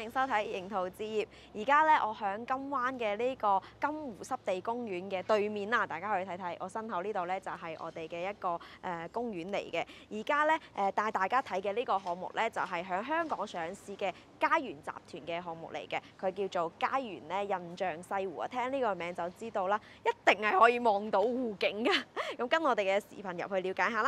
迎收睇《營途置業》。而家咧，我喺金灣嘅呢個金湖濕地公園嘅對面啦，大家可以睇睇。我身後呢度咧就係我哋嘅一個公園嚟嘅。而家咧帶大家睇嘅呢個項目咧，就係喺香港上市嘅佳園集團嘅項目嚟嘅。佢叫做佳園咧印象西湖啊，聽呢個名就知道啦，一定係可以望到湖景㗎。咁跟我哋嘅視頻入去了解下啦。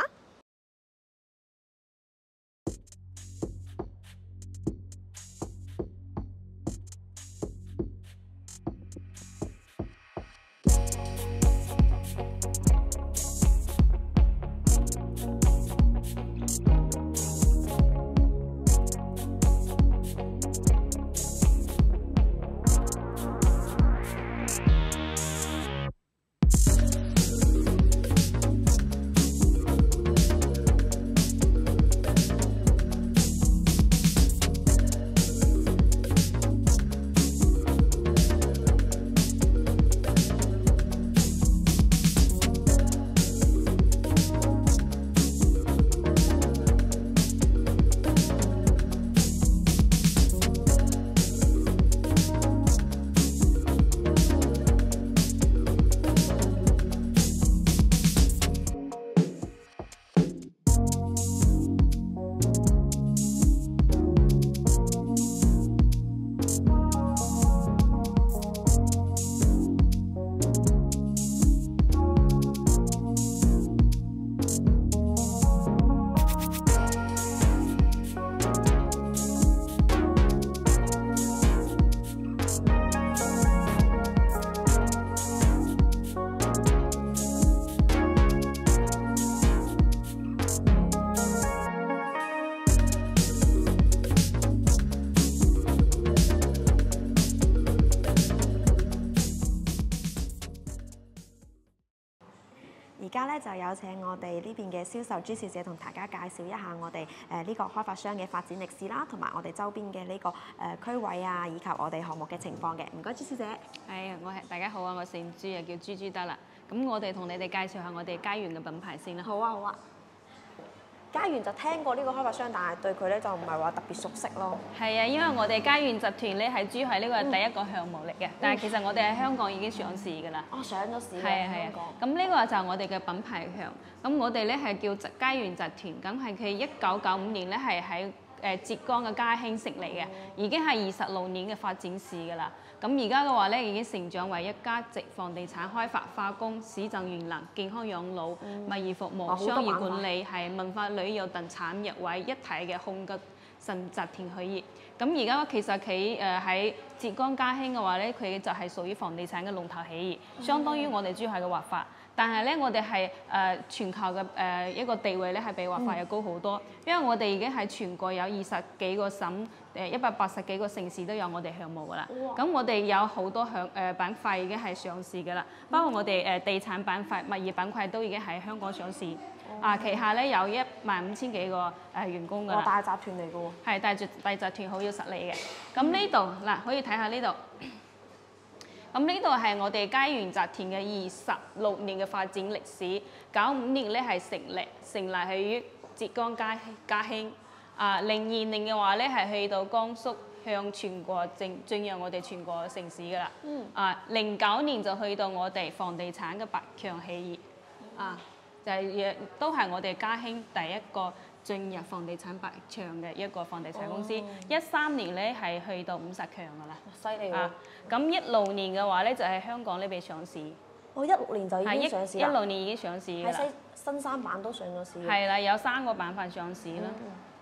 而家咧就有請我哋呢邊嘅銷售朱小姐同大家介紹一下我哋呢個開發商嘅發展歷史啦，同埋我哋周邊嘅呢個區位啊，以及我哋項目嘅情況嘅。唔該，朱小姐。 係，大家好啊，我姓朱啊，叫朱得啦。咁我哋同你哋介紹下我哋佳園嘅品牌先啦。 好啊，好啊。佳園就聽過呢個開發商，但係對佢咧就唔係話特別熟悉咯。 係啊，因為我哋佳園集團咧係珠海呢個係第一個項目嚟嘅，但係其實我哋喺香港已經上市㗎啦。 哦，上咗市係啊係啊。咁呢個就係我哋嘅品牌強。咁我哋咧係叫佳園集團，咁係佢1995年咧係喺浙江嘅嘉興成立嘅，已經係26年嘅發展史㗎啦。咁而家嘅話咧，已經成長為一家集房地產開發、化工、市政園林、健康養老、物業服務、商業管理、係文化旅遊等產業為一體嘅控股集團企業。咁而家其實佢喺浙江嘉興嘅話咧，佢就係屬於房地產嘅龍頭企業，相當於我哋珠海嘅華發。但係咧，我哋係全球嘅一個地位咧，係比華發又高好多，因為我哋已經係全國有20幾個省，180幾個城市都有我哋項目㗎啦。咁我哋有好多板塊已經係上市㗎啦，包括我哋地產板塊、物業板塊都已經喺香港上市。旗下咧有15000幾個員工㗎啦。 大集團嚟㗎喎。 係大集團，好有實力嘅。咁呢度嗱，可以睇下呢度。咁呢度係我哋佳園集團嘅26年嘅發展歷史。95年咧係成立喺於浙江嘉興。02年嘅話咧係去到江蘇，向全國進入我哋全國城市㗎啦。09年就去到我哋房地產嘅百強企業。就係都係我哋嘉興第一個進入房地產百強嘅一個房地產公司。13年咧係去到50強㗎啦。 犀利喎！ 咁16年嘅話咧就係香港呢邊上市。 16年就已經上市啦。 16年已經上市㗎啦。 喺新三板都上咗市。 係啦，有3個板塊上市啦。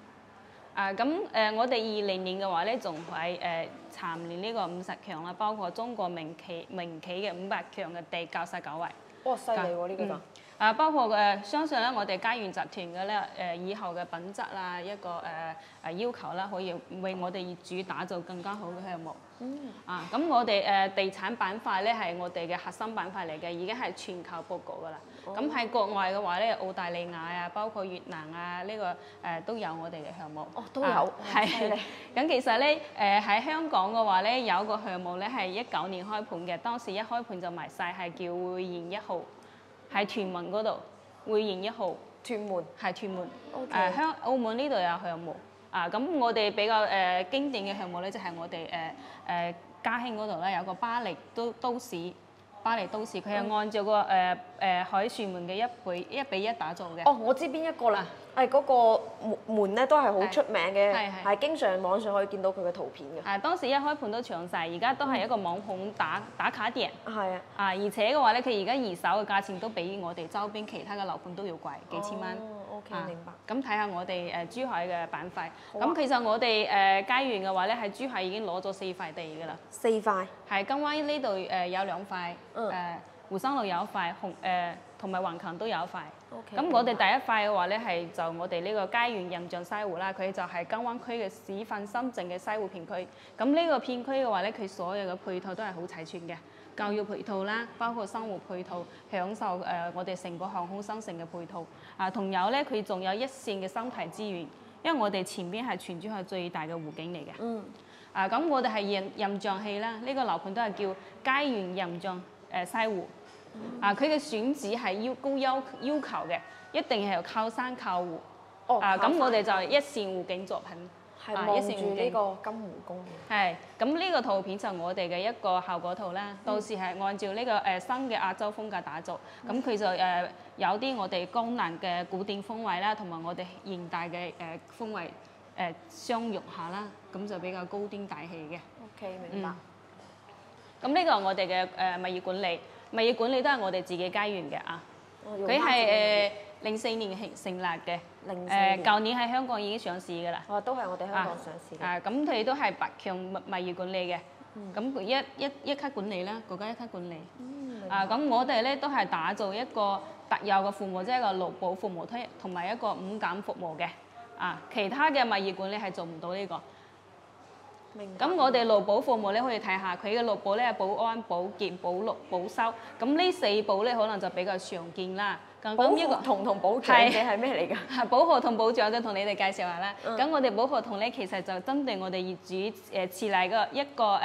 我哋20年嘅話咧，仲係蟬聯呢個50強啦，包括中國民企嘅500強嘅第99位。 哇！犀利喎，呢個就。 包括相信咧，我哋佳園集團嘅咧以後嘅品質啦，一個要求啦，可以為我哋業主打造更加好嘅項目。咁我哋地產板塊咧係我哋嘅核心板塊嚟嘅，已經係全球佈局㗎啦。咁喺國外嘅話咧，澳大利亞啊，包括越南啊，呢個都有我哋嘅項目。 都有。 係。咁其實咧喺香港嘅話咧，有個項目咧係19年開盤嘅，當時一開盤就賣晒，係叫匯賢1號。喺屯門嗰度，匯賢1號。屯門。係屯門。澳門呢度有項目。 咁我哋比較經典嘅項目咧，就係我哋嘉興嗰度咧有個巴黎都市。巴黎都市，佢係按照個凱旋門嘅1比1打造嘅。 哦，我知邊一個啦，係嗰個門咧都係好出名嘅，係經常網上可以見到佢嘅圖片嘅。 當時一開盤都搶晒，而家都係一個網紅打卡點。 係啊。 而且嘅話咧，佢而家二手嘅價錢都比我哋周邊其他嘅樓盤都要貴幾千蚊。 哦，OK，明白。 咁睇下我哋珠海嘅板塊。咁其實我哋佳園嘅話咧，喺珠海已經攞咗4塊地㗎啦。 4塊。 係金灣呢度有2塊。湖山路有一塊，同埋橫琴都有一塊。咁我哋第一塊嘅話咧，係就我哋呢個佳園任象西湖啦，佢就係金灣區嘅市份深圳嘅西湖片區。咁呢個片區嘅話咧，佢所有嘅配套都係好齊全嘅，教育配套啦，包括生活配套，享受我哋成個航空新城嘅配套。同有咧，佢仲有一線嘅生態資源，因為我哋前邊係全珠海最大嘅湖景嚟嘅。咁我哋係任象氣啦，呢個樓盤都係叫佳園任象西湖。佢嘅選址係高要求嘅，一定係要靠山靠湖。咁我哋就一線湖景作品， 係望住呢個金湖公園。 係，咁呢個圖片就我哋嘅一個效果圖啦。到時係按照呢個新嘅亞洲風格打造，咁佢就有啲我哋江南嘅古典風味啦，同埋我哋現代嘅風味相融下啦，咁就比較高端大氣嘅。 OK， 明白。 咁呢個係我哋嘅物業管理。物業管理都係我哋自己佳園嘅佢係04年成立嘅。舊年喺香港已經上市㗎啦。 都係我哋香港上市嘅。 咁佢都係百強物業管理嘅。咁佢一級管理啦，國家一級管理。咁我哋咧都係打造一個特有嘅服務，即係一個勞保服務同埋一個5減服務嘅。其他嘅物業管理係做唔到呢個。咁我哋勞保服務咧，可以睇下佢嘅勞保咧，保安、保健、保綠、保收。咁呢4保咧，可能就比較常見啦。 保合同同保長者係咩嚟㗎？ 保合同保長者同你哋介紹下啦。咁我哋保合同咧，其實就針對我哋業主設立嘅一個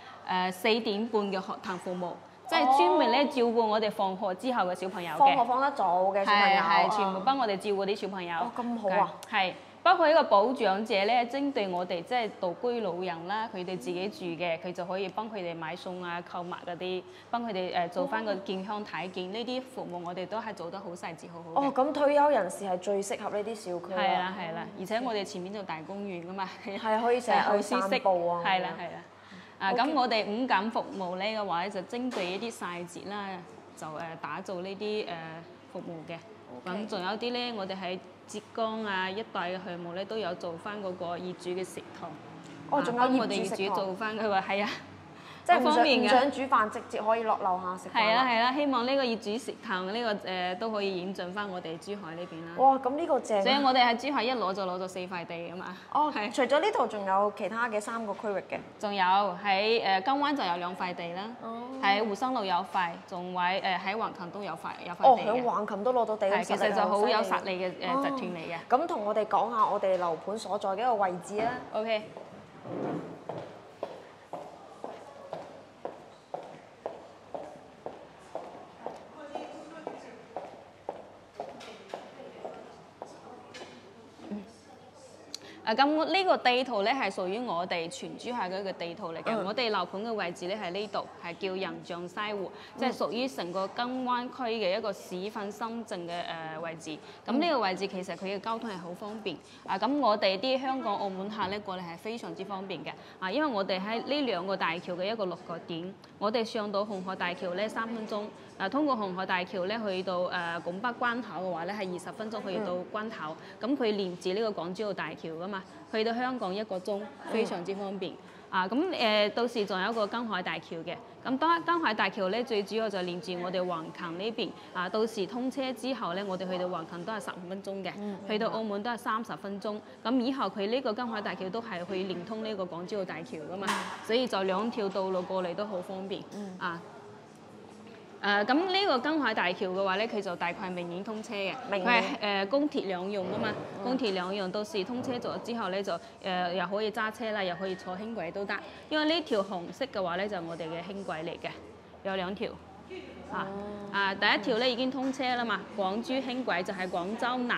4點半嘅學堂服務，即係專門咧照顧我哋放學之後嘅小朋友嘅。 放學放得早嘅小朋友。 係全部幫我哋照顧啲小朋友。 咁好啊！ 係。包括呢個保長者咧，針對我哋即係獨居老人啦，佢哋自己住嘅，佢就可以幫佢哋買餸啊、購物嗰啲，幫佢哋做翻個健康體檢，呢啲服務我哋都係做得好細緻、好好。 咁退休人士係最適合呢啲小區。 係啦，而且我哋前面就大公園㗎嘛， 係可以成日去散步啊。 係啦。咁我哋5減服務呢嘅話咧，就針對一啲細節啦，就打造呢啲服務嘅。咁仲有啲咧，我哋喺浙江一帶嘅項目咧，都有做翻嗰個業主嘅食堂。 仲有業我哋業主做翻，佢話係啊， 即係唔想煮飯，直接可以落樓下食飯。 係啦，希望呢個業主食堂呢個都可以演進翻我哋珠海呢邊啦。 哇，咁呢個正。所以我哋喺珠海一攞就攞咗4塊地㗎嘛。 除咗呢度，仲有其他嘅3個區域嘅。 仲有喺金灣就有2塊地啦。喺湖山路有塊，仲喺橫琴都有塊地嘅。 喺橫琴都攞到地， 其實就好有實力嘅集團嚟嘅。 咁同我哋講下我哋樓盤所在嘅一個位置啦。 OK。咁呢個地圖咧係屬於我哋全珠海嘅一個地圖嚟嘅。我哋樓盤嘅位置咧喺呢度，係叫任象西湖，即係屬於成個金灣區嘅一個市份深圳嘅位置。咁呢個位置其實佢嘅交通係好方便。咁我哋啲香港、澳門客咧過嚟係非常之方便嘅。因為我哋喺呢2個大橋嘅一個落腳點，我哋上到紅河大橋咧3分鐘。通過紅河大橋咧去到拱北關口嘅話咧係20分鐘去到關口。咁佢連接呢個港珠澳大橋㗎嘛。去到香港1個鐘，非常之方便。到時仲有一個江海大橋嘅。咁江海大橋咧，最主要就連住我哋橫琴呢邊。到時通車之後咧，我哋去到橫琴都係15分鐘嘅，去到澳門都係30分鐘。咁以後佢呢個江海大橋都係去連通呢個港珠澳大橋㗎嘛，所以就2條道路過嚟都好方便。咁呢個江海大橋嘅話咧，佢就大概明年通車嘅，佢係公鐵兩用啊嘛，公鐵兩用，到時通車咗之後咧就又可以揸車啦，又可以坐輕軌都得。因為呢條紅色嘅話咧就係我哋嘅輕軌嚟嘅，有2條。第一條咧已經通車啦嘛，廣珠輕軌就係廣州南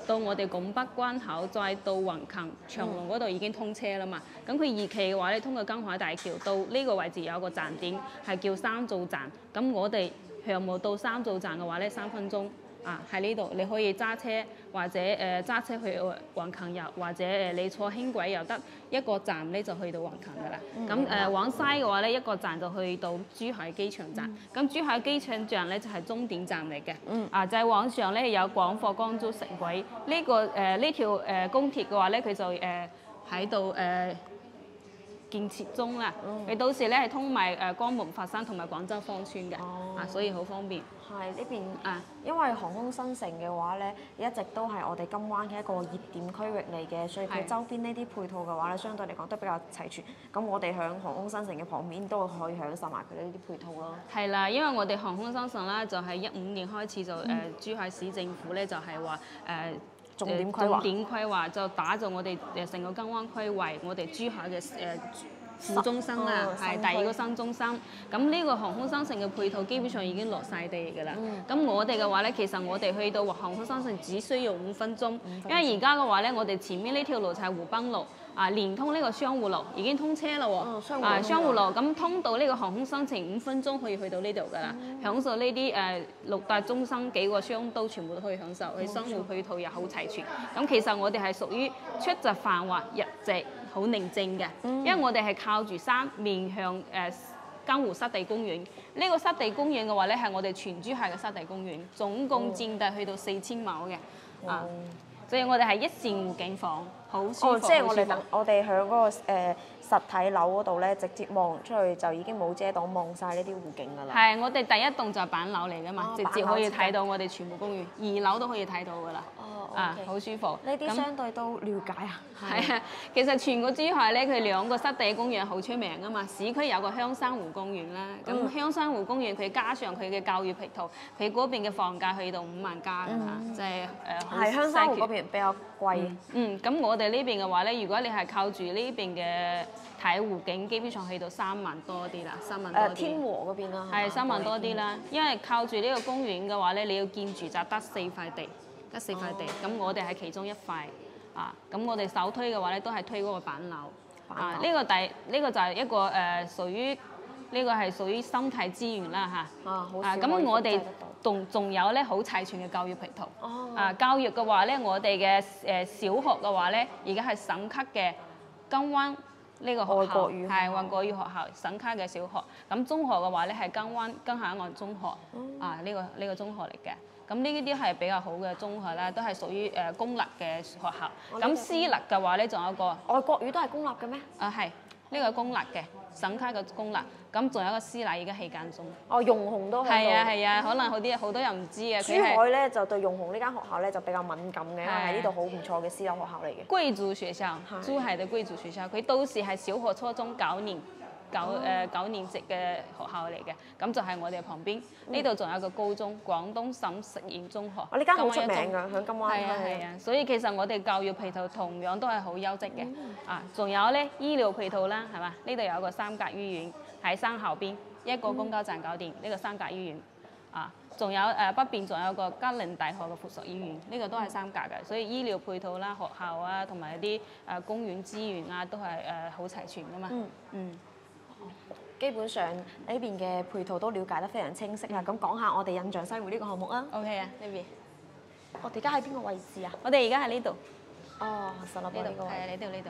到我哋拱北關口，再到橫琴長隆嗰度已經通車啦嘛。咁佢2期嘅話咧，通過金海大橋到呢個位置有個站點係叫三灶站。咁我哋項目到三灶站嘅話咧，3分鐘。喺呢度你可以揸車或者揸車去橫琴遊，或者你坐輕軌又得，一個站咧就去到橫琴噶啦。咁往西嘅話咧，一個站就去到珠海機場站。咁珠海機場站咧就係終點站嚟嘅。就係往上咧有廣貨江州城軌呢條公鐵嘅話咧，佢就喺度建設中啦。佢到時咧係通埋江門、佛山同埋廣州芳村嘅。所以好方便。 係呢邊因為航空新城嘅話咧，一直都係我哋金灣嘅一個熱點區域嚟嘅，所以佢周邊呢啲配套嘅話咧，相對嚟講都比較齊全。咁我哋響航空新城嘅旁邊都可以享受埋佢呢啲配套咯。係啦，因為我哋航空新城啦，就係15年開始就珠海市政府咧就係話重點規劃就打造我哋成個金灣區為我哋珠海嘅副中心啦，係第2個新中心。咁呢個航空新城嘅配套基本上已經落晒地㗎啦。咁我哋嘅話咧，其實我哋去到航空新城只需要5分鐘，因為而家嘅話咧，我哋前面呢條路就係湖濱路，連通呢個商戶路已經通車啦喎。商戶路咁通到呢個航空新城5分鐘可以去到呢度㗎啦，享受呢啲6大中心幾個商都全部都可以享受，佢生活配套又好齊全。咁其實我哋係屬於出入繁華，入籍好寧靜嘅，因為我哋係靠住山面向金湖濕地公園。呢個濕地公園嘅話咧，係我哋全珠海嘅濕地公園，總共佔地去到4000畝嘅。所以我哋係一線湖景房，好舒服。 即係我哋響嗰個實體樓嗰度咧，直接望出去就已經冇遮擋，望晒呢啲湖景㗎啦。 係，我哋第一棟就係板樓嚟㗎嘛，直接可以睇到我哋全部公園，2樓都可以睇到㗎啦。好舒服。 呢啲相對都了解啊。 係啊，其實全個珠海咧，佢2個濕地公園好出名㗎嘛。市區有個香山湖公園啦，咁香山湖公園佢加上佢嘅教育配套，佢嗰邊嘅房價去到5萬加㗎嘛，即係係香山湖嗰邊比較貴。 咁我哋呢邊嘅話咧，如果你係靠住呢邊嘅睇湖景，基本上去到3萬多啲啦，3萬多啲。 天和嗰邊啦。 係3萬多啲啦，因為靠住呢個公園嘅話咧，你要建住宅得4塊地。咁我哋係其中1塊。咁我哋首推嘅話咧，都係推嗰個板樓。呢個就係一個屬於呢個係屬於生態資源啦咁我哋仲有咧好齊全嘅教育配套。教育嘅話咧，我哋嘅小學嘅話咧，而家係省級嘅金灣呢個學校，係外國語學校省級嘅小學。咁中學嘅話咧係金海岸中學。呢個中學嚟嘅。咁呢啲係比較好嘅中學啦，都係屬於公立嘅學校。咁私立嘅話咧，仲有一個外國語都係公立嘅咩？ 係呢個公立嘅省級嘅公立。咁仲有一個私立而家起緊中。 容虹都喺度。 係啊，可能好多人唔知啊。 珠海咧就對容虹呢間學校咧就比較敏感嘅，因為喺呢度好唔錯嘅私立學校嚟嘅。 貴族學校，珠海嘅貴族學校，佢到時係小學、初中9年級嘅學校嚟嘅，咁就係我哋旁邊。呢度仲有個高中，廣東省實驗中學。 呢間好出名㗎，響金灣。 係啊，所以其實我哋教育配套同樣都係好優質嘅。仲有咧醫療配套啦，係嘛？呢度有個3甲醫院喺山後邊，一個公交站搞掂呢個3甲醫院。仲有北邊仲有個吉林大學嘅附屬醫院，呢個都係3甲嘅，所以醫療配套啦、學校啊，同埋啲公園資源啊，都係好齊全㗎嘛。 基本上呢邊嘅配套都了解得非常清晰啦。咁講下我哋印象西湖呢個項目啊。 OK 啊，呢邊。 我哋而家喺邊個位置啊？ 我哋而家喺呢度。 實立呢個位。 係啊，呢度。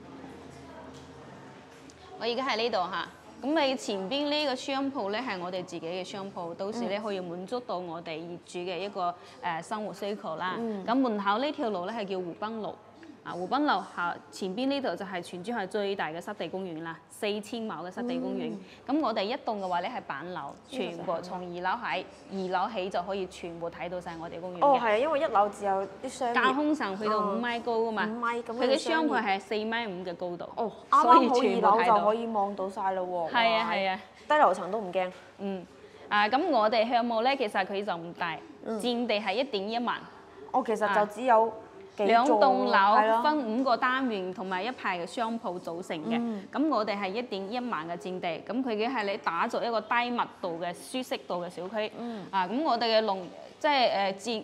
我而家喺呢度嚇。咁你前邊呢個商鋪咧係我哋自己嘅商鋪，到時咧可以滿足到我哋業主嘅一個生活需求啦。咁門口呢條路咧係叫湖濱路。湖濱路前邊呢度就係全珠海最大嘅濕地公園啦，4000畝嘅濕地公園。咁我哋一棟嘅話咧係板樓，全部從2樓起就可以全部睇到晒我哋公園嘅。 係啊，因為1樓只有啲商業。架空層去到5米高啊嘛。5 米咁。 佢嘅商鋪係4.5米嘅高度。 啱啱好2樓就可以望到晒咯喎。 係啊。 低樓層都唔驚。 咁我哋項目咧其實佢就唔大，佔地係1.1萬。 其實就只有。 2棟樓分5個單元同埋1排嘅商鋪組成嘅，咁我哋係1.1萬嘅佔地，咁佢嘅係你打造一個低密度嘅舒適度嘅小區，咁我哋嘅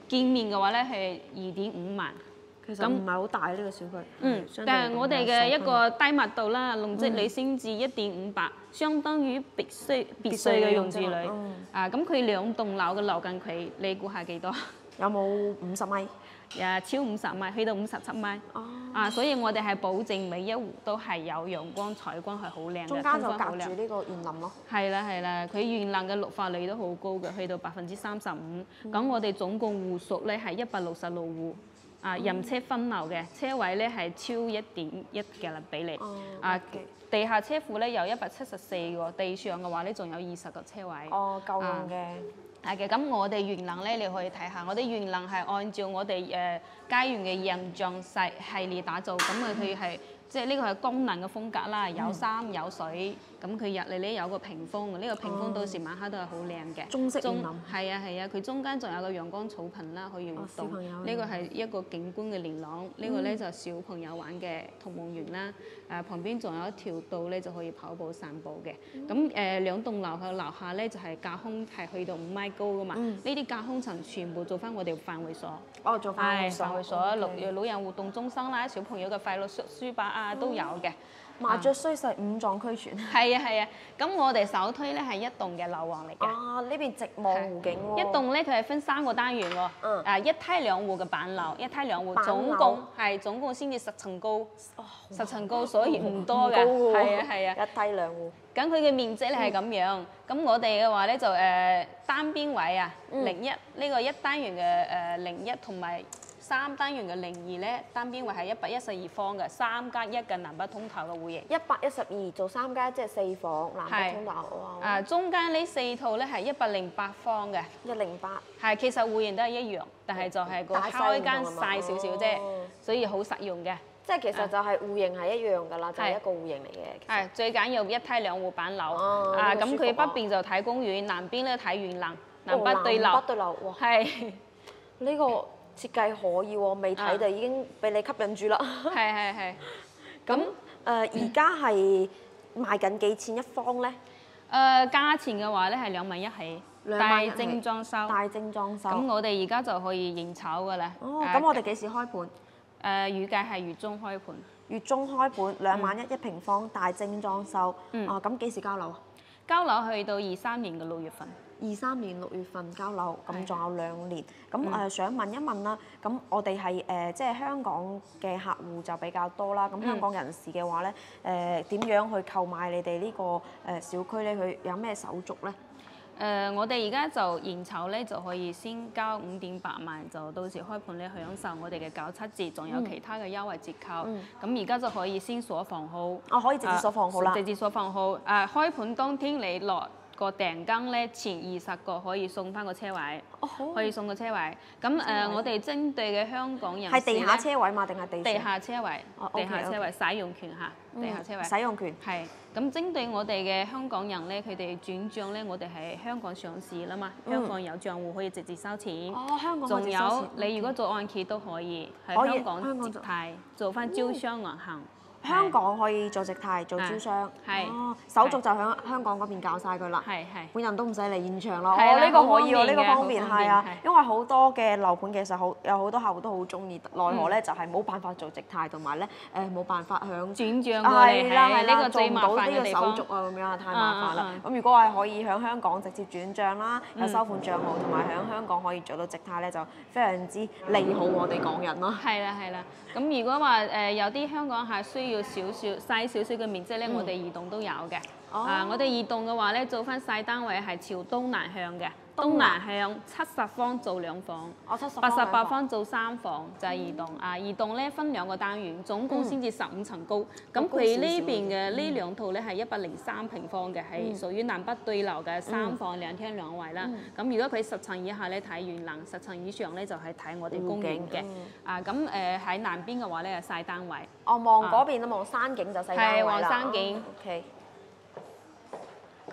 見面嘅話咧係2.5萬。 其實唔係好大呢個小區。 但係我哋嘅一個低密度啦，容積率先至1.58，相當於別墅嘅容積率。咁佢2棟樓嘅樓近距，你估下幾多？ 有冇50米？ 超50米，去到57米。所以我哋係保證每一戶都係有陽光、採光係好靚嘅， 中間就隔住呢個園林咯。 係啦，佢園林嘅綠化率都好高嘅，去到35%。咁我哋總共戶數咧係166戶。任車分流嘅車位咧係超1.1嘅比例。地下車庫咧有174個，地上嘅話咧仲有20個車位。 夠用嘅。 係嘅，咁我哋園林咧，你可以睇下，我哋園林係按照我哋佳園嘅人像系列打造，咁佢係即係呢個係功能嘅風格啦，有山有水，咁佢入嚟咧有個屏風，呢個屏風到時晚黑都係好靚嘅。 中式園林。 係啊，佢中間仲有個陽光草坪啦，可以活動。呢個係一個景觀嘅連廊，呢個咧就係小朋友玩嘅童夢園啦。旁邊仲有一條道咧就可以跑步散步嘅。咁2棟樓嘅樓下咧就係架空係去到5米高噶嘛。呢啲架空層全部做翻我哋範圍所。 做範圍所。 範圍所，老人活動中心啦，小朋友嘅快樂書包啊都有嘅。 麻雀雖細，五臟俱全。 係啊，咁我哋首推咧係一棟嘅樓王嚟嘅。 呢邊直望湖景喎。 一棟咧佢係分3個單元喎。一梯2戶嘅板樓，一梯2戶，總共先至10層高。10層高，所以唔多嘅。係啊。 一梯2戶。 咁佢嘅面積咧係咁樣。咁我哋嘅話咧就單邊位01呢個1單元嘅01同埋3單元嘅02咧，單邊位係112方嘅3+1嘅南北通透嘅戶型。 112做3+1即係4房南北通透。 中間呢4套咧係108方嘅。 108。 其實戶型都係一樣，但係就係個開間細少少啫，所以好實用嘅。 即係其實就係戶型係一樣㗎啦，就係一個戶型嚟嘅。 最緊要一梯2戶板樓。咁佢北邊就睇公園，南邊咧睇園林，南北對流。 哇！係。呢個設計可以喎，未睇就已經俾你吸引住啦。 係。 咁而家係賣緊幾錢一方咧？ 價錢嘅話咧係2萬1起，大精裝修。咁我哋而家就可以認籌㗎啦。 咁我哋幾時開盤？ 預計係月中開盤。 月中開盤，2萬1平方，大精裝修。咁幾時交樓啊？ 交樓去到23年嘅6月份。 23年6月份交樓，咁仲有2年。咁想問一問啦，咁我哋係即係香港嘅客戶就比較多啦。咁香港人士嘅話咧，點樣去購買你哋呢個小區咧？佢有咩手續咧？ 我哋而家就認籌咧，就可以先交5.8萬，就到時開盤咧享受我哋嘅97折，仲有其他嘅優惠折扣。咁而家就可以先鎖房號。 可以直接鎖房號啦。 直接鎖房號。開盤當天你落個訂金咧，前20個可以送翻個車位。可以送個車位。咁我哋針對嘅香港人士係地下車位嘛，定係地下車位？地下車位使用權嚇。地下車位。 使用權。 係。咁針對我哋嘅香港人咧，佢哋轉帳咧，我哋係香港上市啦嘛，香港有帳戶可以直接收錢。 香港仲有你如果做按揭都可以，喺香港直貸做翻招商銀行。 香港可以做直貸做招商。手續就喺香港嗰邊搞晒佢啦。本人都唔使嚟現場咯。呢個可以喎，呢個方便係啊，因為好多嘅樓盤其實有好多客戶都好中意，奈何咧就係冇辦法做直貸，同埋咧冇辦法響轉帳過嚟，呢個最麻煩嘅地方。 手續啊咁樣太麻煩啦。咁如果係可以喺香港直接轉帳啦，有收款帳號，同埋喺香港可以做到直貸咧，就非常之利好我哋港人咯。 係啦。咁如果話有啲香港係需要細少少嘅面積咧，我哋移動都有嘅。我哋移動嘅話咧，做翻細單位係朝東南向嘅。東南向70方做2房，88方做3房就係移動。移動咧分2個單元，總共先至15層高。咁佢呢邊嘅呢2套咧係103平方嘅，係屬於南北對流嘅3房2廳2衛啦。咁如果佢10層以下咧睇園林，10層以上咧就係睇我哋公園嘅。咁喺南邊嘅話咧係細單位。望嗰邊望山景就細單位啦。 係望山景。 OK。咁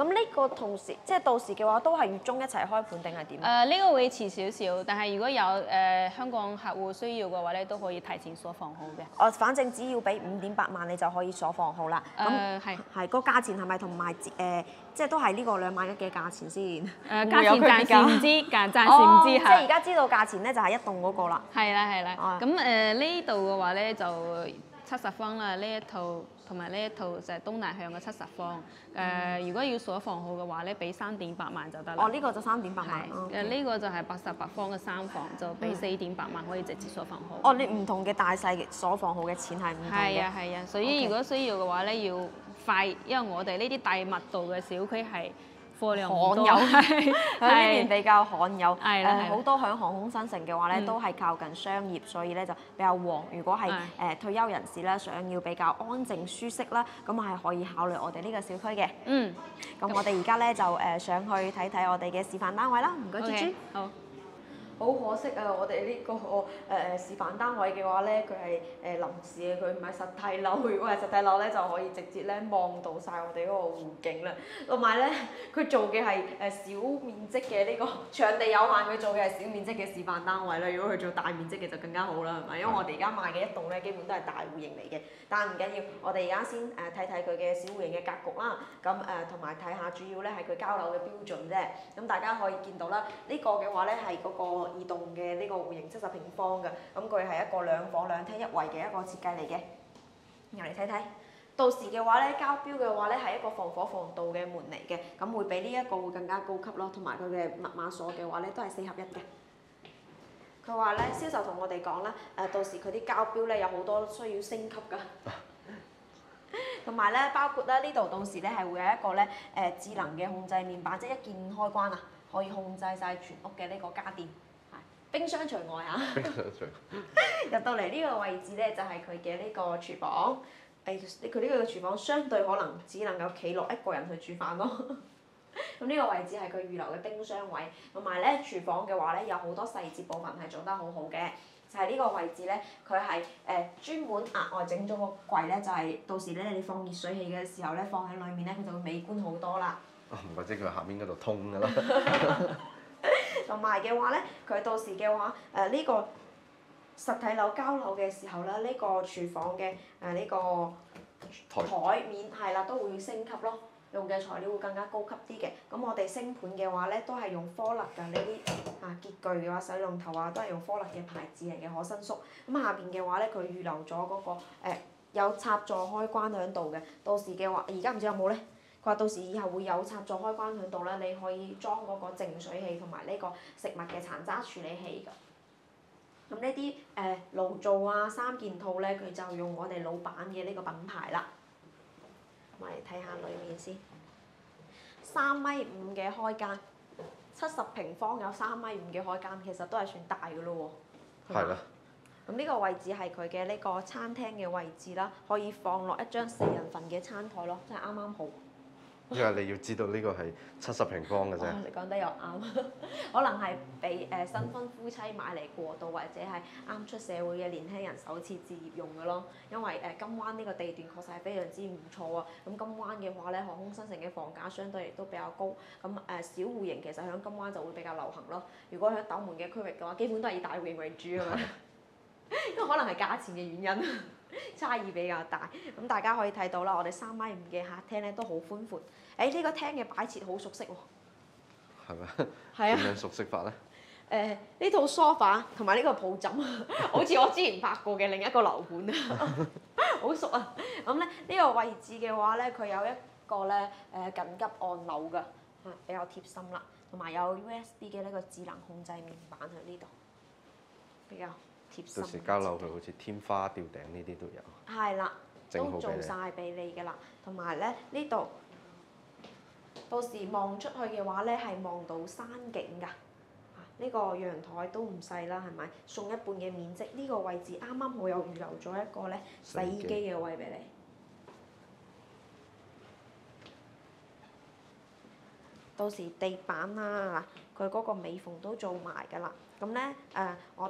咁呢個同時即係到時嘅話，都係月中一齊開盤定係點？ 呢個會遲少少，但係如果有香港客戶需要嘅話咧，都可以提前鎖房好嘅。 反正只要俾5.8萬，你就可以鎖房好啦。係個價錢係咪同埋即係都係呢個2萬1嘅價錢先？ 價錢暫時唔知，暫時唔知即係而家知道價錢咧，就係一棟嗰個啦。 係啦。咁呢度嘅話咧就70方啦，呢一套同埋呢一套就係東南向嘅70方。如果要鎖房號嘅話咧，俾3.8萬就得啦。 呢個就3.8萬。 呢個就係88方嘅3房，就俾4.8萬可以直接鎖房號。 你唔同嘅大細鎖房號嘅錢係唔同嘅。 係啊，所以如果需要嘅話咧，要快，因為我哋呢啲大密度嘅小區係貨量唔多， 喺呢邊比較罕有。好多響航空新城嘅話咧，都係靠近商業，所以咧就比較旺。如果係退休人士咧，想要比較安靜舒適啦，咁係可以考慮我哋呢個小區嘅。咁我哋而家咧就上去睇睇我哋嘅示範單位啦。唔該，豬豬。 好。 好可惜啊！我哋呢個示範單位嘅話咧，佢係臨時嘅，佢唔係實體樓。如果係實體樓咧，就可以直接咧望到晒我哋嗰個湖景啦。同埋咧，佢做嘅係小面積嘅呢個場地有限，佢做嘅係小面積嘅示範單位啦。如果佢做大面積嘅就更加好啦，係咪？因為我哋而家賣嘅一棟咧，基本都係大戶型嚟嘅。但係唔緊要，我哋而家先睇睇佢嘅小戶型嘅格局啦。咁同埋睇下主要咧係佢交樓嘅標準啫。咁大家可以見到啦，呢個嘅話咧係嗰個2棟嘅呢個戶型70平方嘅，咁佢係一個2房2廳1衛嘅一個設計嚟嘅。入嚟睇睇，到時嘅話咧，交標嘅話咧係一個防火防盜嘅門嚟嘅，咁會比呢一個會更加高級咯。同埋佢嘅密碼鎖嘅話咧都係4合一嘅。佢話咧銷售同我哋講啦，到時佢啲交標咧有好多需要升級㗎。同埋咧，包括咧呢度到時咧係會有一個咧智能嘅控制面板，即係一鍵開關啊，可以控制晒全屋嘅呢個家電。冰箱除外嚇。入到嚟呢個位置咧，就係佢嘅呢個廚房。佢呢個廚房相對可能只能夠企落一個人去煮飯咯。咁呢個位置係佢預留嘅冰箱位，同埋咧廚房嘅話咧有好多細節部分係做得好好嘅。就係呢個位置咧，佢係專門額外整咗個櫃咧，就係到時咧你放熱水器嘅時候咧，放喺裡面咧，佢就會美觀好多啦。 唔怪之佢下面嗰度通㗎啦。 同埋嘅話咧，佢到時嘅話呢個實體樓交樓嘅時候咧，呢個廚房嘅呢個台面係啦，都會升級咯。用嘅材料會更加高級啲嘅。咁我哋升盤嘅話咧，都係用科勒㗎呢啲潔具嘅話，水龍頭啊都係用科勒嘅牌子嚟嘅，可伸縮。咁下邊嘅話咧，佢預留咗嗰個有插座開關喺度嘅。到時嘅話，而家唔知有冇咧？佢話到時以後會有插座開關喺度咧，你可以裝嗰個淨水器同埋呢個食物嘅殘渣處理器㗎。咁呢啲爐灶啊3件套咧，佢就用我哋老闆嘅呢個品牌啦。我嚟睇下裡面先，3.5米嘅開間，70平方有3.5米嘅開間，其實都係算大㗎咯喎。係啦。咁呢個位置係佢嘅呢個餐廳嘅位置啦，可以放落一張4人份嘅餐台咯，真係啱啱好。 因為你要知道呢個係70平方嘅啫。 你講得又啱，可能係俾新婚夫妻買嚟過渡，或者係啱出社會嘅年輕人首次置業用嘅咯。因為金灣呢個地段確實係非常之唔錯啊。咁金灣嘅話咧，航空新城嘅房價相對亦都比較高。咁小戶型其實喺金灣就會比較流行咯。如果喺斗門嘅區域嘅話，基本都係以大戶型為主啊嘛。因為可能係價錢嘅原因，差異比較大。咁大家可以睇到啦，我哋3.5米嘅客廳咧都好寬闊。呢個廳嘅擺設好熟悉喎。 係咪？ 係啊。 點樣熟悉法咧？ 呢套 sofa 同埋呢個抱枕，好似我之前拍過嘅另一個樓盤啊，好熟啊！咁咧呢個位置嘅話咧，佢有一個咧緊急按鈕㗎，比較貼心啦，同埋有 USB 嘅呢個智能控制面板喺呢度，比較貼心。 到時交樓佢好似天花吊頂呢啲都有。係啦，都做晒俾你㗎啦，同埋咧呢度。到時望出去嘅話咧，係望到山景㗎。呢個陽台都唔細啦，係咪？送一半嘅面積，呢個位置啱啱好又預留咗一個咧洗衣機嘅位俾你。到時地板啊，佢嗰個尾縫都做埋㗎啦。咁咧我哋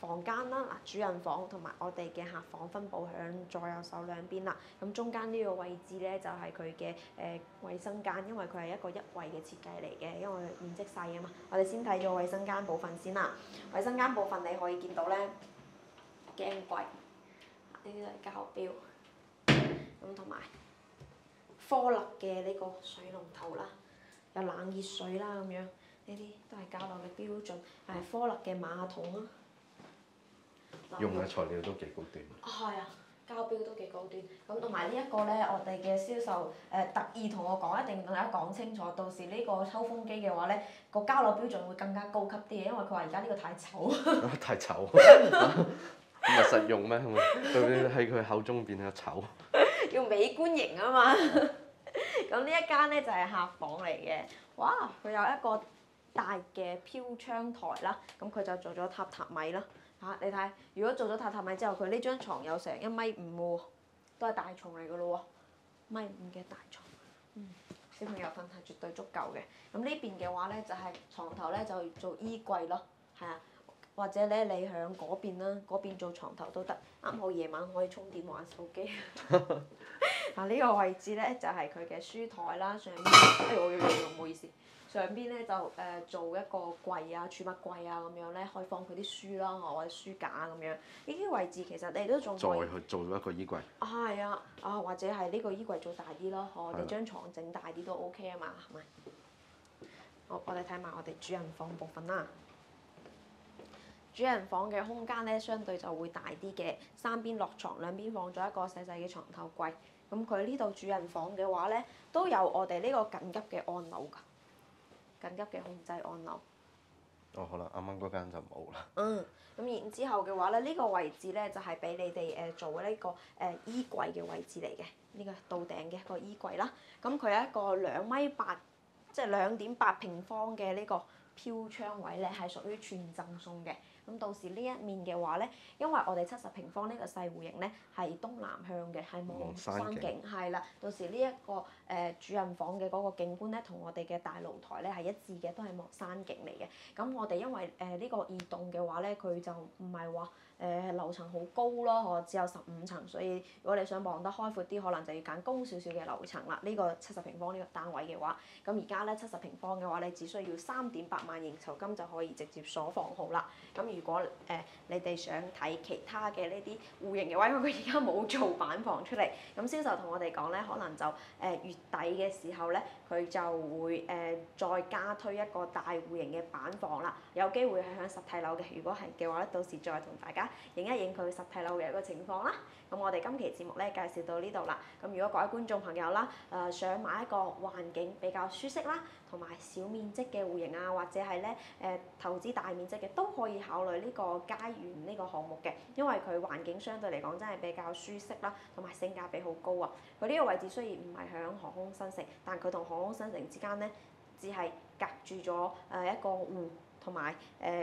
房間啦，嗱主人房同埋我哋嘅客房分佈響左右手兩邊啦。咁中間呢個位置咧就係佢嘅衛生間，因為佢係一個一衞嘅設計嚟嘅，因為面積細啊嘛。我哋先睇咗衛生間部分先啦。衛生間部分你可以見到咧鏡櫃，呢啲都係膠標，咁同埋科勒嘅呢個水龍頭啦，有冷熱水啦咁樣，呢啲都係交樓嘅標準，係科勒嘅馬桶啦。 用嘅材料都幾高端。 係啊，膠標都幾高端。咁同埋呢一個咧，我哋嘅銷售特意同我講，一定同大家講清楚，到時呢個抽風機嘅話咧，個交樓標準會更加高級啲嘅，因為佢話而家呢個太醜。 太醜。咁咪實用咩？對喺佢口中變咗醜。 要美觀型啊嘛。咁呢一間咧就係客房嚟嘅，哇！佢有一個大嘅飄窗台啦，咁佢就做咗榻榻米啦。嚇，你睇，如果做咗榻榻米之後，佢呢張床有成1.5米喎，都係大床嚟㗎咯喎，1.5米嘅大床。小朋友瞓係絕對足夠嘅。咁呢邊嘅話咧，就係床頭咧就做衣櫃咯，係啊，或者咧你響嗰邊啦，嗰邊做床頭都得，啱好夜晚可以充電玩手機。嗱呢個位置咧就係佢嘅書台啦，上邊，唔好意思。上邊咧就做一個櫃啊、儲物櫃啊咁樣咧，可以放佢啲書啦，或者書架咁樣。呢啲位置其實你都仲可以再去做一個衣櫃。 係啊，或者係呢個衣櫃做大啲咯，我哋張床整大啲都 OK 啊嘛，係咪？好，我哋睇埋我哋主人房部分啦。主人房嘅空間咧，相對就會大啲嘅，三邊落床，兩邊放咗一個細細嘅床頭櫃。咁佢呢度主人房嘅話咧，都有我哋呢個緊急嘅按鈕㗎。緊急嘅控制按鈕。 哦，好啦，啱啱嗰間就冇啦。 咁然之後嘅話咧，呢個位置咧就係俾你哋做呢個衣櫃嘅位置嚟嘅，呢個到頂嘅一個衣櫃啦。咁佢係一個2.8米，即係2.8平方嘅呢個飄窗位咧，係屬於全贈送嘅。咁到時呢一面嘅話咧，因為我哋70平方呢個細戶型咧係東南向嘅，係望山景，係啦。到時呢一個主人房嘅嗰個景觀咧，同我哋嘅大露台咧係一致嘅，都係望山景嚟嘅。咁我哋因為呢個2棟嘅話咧，佢就唔係話樓層好高咯，只有15層，所以如果你想望得開闊啲，可能就要揀高少少嘅樓層啦。呢個70平方呢個單位嘅話，咁而家咧70平方嘅話，你只需要3.8萬應酬金就可以直接鎖房號啦。咁如果你哋想睇其他嘅呢啲戶型嘅話，因為佢而家冇做板房出嚟，咁銷售同我哋講咧，可能就月底嘅時候咧，佢就會再加推一個大戶型嘅板房啦。有機會係響實體樓嘅，如果係嘅話咧，到時再同大家影一影佢實體樓嘅一個情況啦。咁我哋今期節目咧介紹到呢度啦。咁如果各位觀眾朋友啦，想買一個環境比較舒適啦，同埋小面積嘅戶型啊，或者係咧投資大面積嘅，都可以考慮呢個佳園呢個項目嘅，因為佢環境相對嚟講真係比較舒適啦，同埋性價比好高啊。佢呢個位置雖然唔係響航空新城，但佢同航空新城之間咧，只係隔住咗一個湖同埋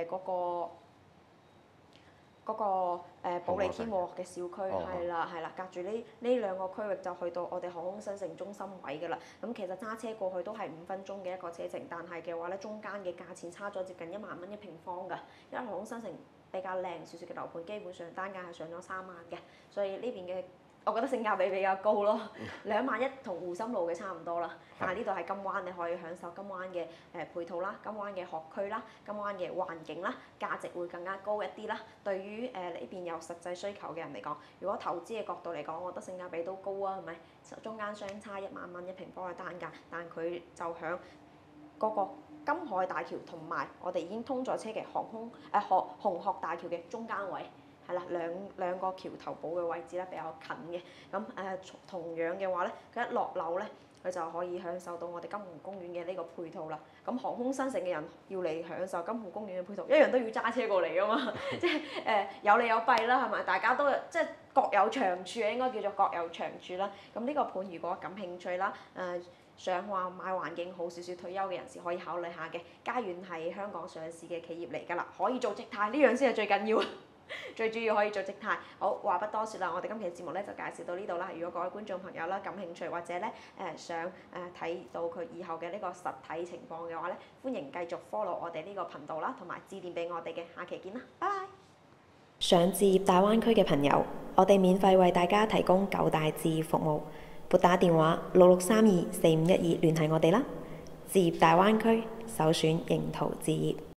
嗰個保利天和嘅小區，係啦，隔住呢兩個區域就去到我哋航空新城中心位㗎啦。咁其實揸車過去都係5分鐘嘅一個車程，但係嘅話咧，中間嘅價錢差咗接近1萬蚊1平方㗎。因為航空新城比較靚少少嘅樓盤，基本上單價係上咗3萬嘅，所以呢邊嘅我覺得性價比比較高咯。2萬1同湖心路嘅差唔多啦，但係呢度係金灣，你可以享受金灣嘅配套啦、金灣嘅學區啦、金灣嘅環境啦，價值會更加高一啲啦。對於呢邊有實際需求嘅人嚟講，如果投資嘅角度嚟講，我覺得性價比都高啊，係咪？中間相差1萬蚊1平方嘅單價，但佢就響嗰個金海大橋同埋我哋已經通咗車嘅紅鶴大橋嘅中間位。係啦，兩個橋頭堡嘅位置咧比較近嘅，咁同樣嘅話咧，佢一落樓咧，佢就可以享受到我哋金湖公園嘅呢個配套啦。咁航空新城嘅人要嚟享受金湖公園嘅配套，一樣都要揸車過嚟㗎嘛，即係有利有弊啦，係咪？大家都即係各有長處啊，應該叫做各有長處啦。咁呢個盤如果感興趣啦，想話買環境好少少退休嘅人士可以考慮下嘅。佳園係香港上市嘅企業嚟㗎啦，可以做積貸，呢樣先係最緊要。最主要可以做積貸。好，話不多説啦，我哋今期節目咧就介紹到呢度啦。如果各位觀眾朋友啦感興趣或者咧想睇到佢以後嘅呢個實體情況嘅話咧，歡迎繼續 follow 我哋呢個頻道啦，同埋致電俾我哋嘅。下期見啦，拜拜。 想置業大灣區嘅朋友，我哋免費為大家提供9大置業服務，撥打電話66324512聯繫我哋啦。置業大灣區，首選認途置業。